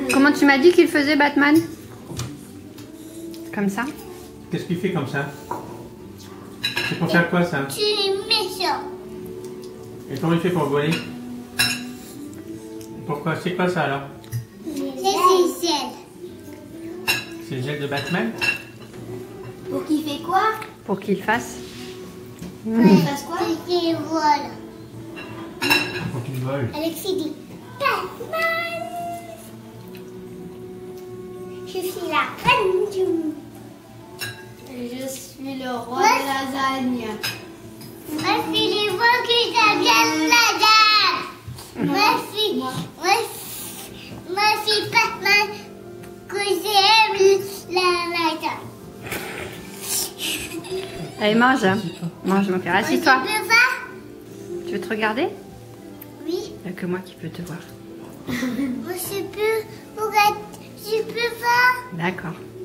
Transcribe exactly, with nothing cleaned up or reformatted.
Comment tu m'as dit qu'il faisait Batman? Comme ça? Qu'est-ce qu'il fait comme ça? C'est pour faire quoi ça? Tu es méchant. Et comment il fait pour voler? Pourquoi? C'est quoi ça alors? C'est ses ailes. C'est le gel de Batman? Pour qu'il fait quoi? Pour qu'il fasse. Pour qu'il fasse quoi? Pour qu'il vole. Pour qu'il vole. Alexis dit Batman. Je suis la reine du monde. Je suis le roi de lasagne. Merci les voix que j'aime la dame. Merci. Merci Batman que j'aime la lasagne. Allez, mange. Mange, mon cœur. Assis-toi. Tu peux pas? Tu veux te regarder? Oui. Il n'y a que moi qui peux te voir. Moi je peux. Je peux pas. D'accord.